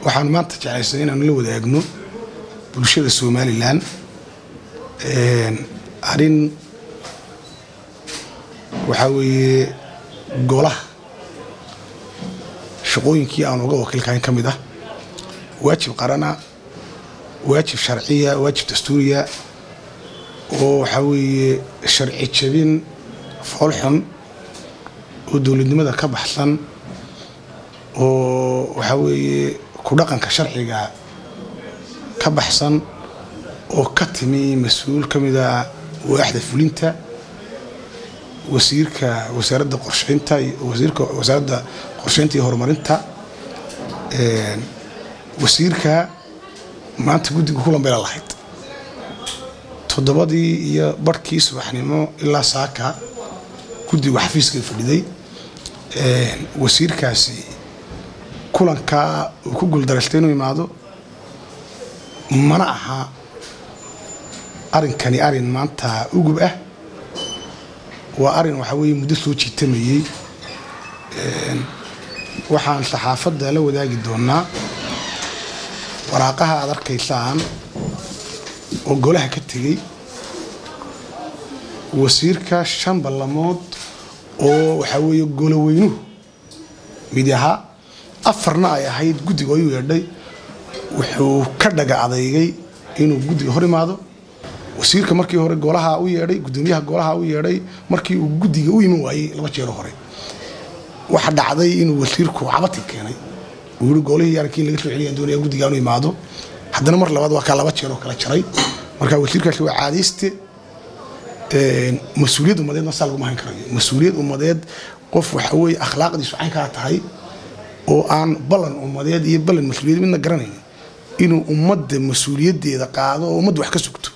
waxaan maanta jeclaysan inaan la wadaagno bulshada Soomaaliland arin waxa weeye golaha shaqooyinkii aan uga wakiilkayn kamid ah waajib qarana waajib sharciya waajib dastuuriya oo waxa weeye sharci jabin foolxun oo dawladnimada ka baxsan oo waxa weeye ku dhaqanka sharciga ka baxsan oo ka timi mas'uul kamida waaxda fulinta wasiirka wasaaradda qorsheynta iyo horumarinta wasiirka maanta guddiga kulan bay lahayd 7 iyo barkii subaxnimo ilaa saaka guddiga xafiiska fadhiday wasiirkaasi kulanka uu ku guuldareystay inuu imaado mana aha arinkani arin maanta ugub ah waa arin waxa weeye muddo soo jiitamayay waxaan saxaafadda la wadaagi doonaa waraaqaha aad arkaysaan oo golaha ka tegay wasiirka 5 ballamood oo waxa weeye goloweynuhu mid aha afarna ay ahayd guddiga oo yeedhay wuxuu ka dhaga adeegay inuu guddiga hor imaado wasiirka markii hore golaha u yeedhay gudoomiyaha golaha u yeedhay markii uu guddiga u yimi waayay 2 jeer hore waxa dhacday inuu wasiirku cabati keenay uu golihii yarkii laga soo celiyay doonaya guddiga inuu imaado haddana mar labaad waa ka 2 jeer oo kala jaray marka wasiirkaasi waa caadiste مسؤولية ومديد نصال وما هنكرني مسؤولية ومديد قف وحوي أخلاق دي سعين كاتهاي وعن بلن ومديد يبلن مسؤولية منا جراني إنه ومد مسؤولية دي إذا قاعدوا ومد وحكي سكتوا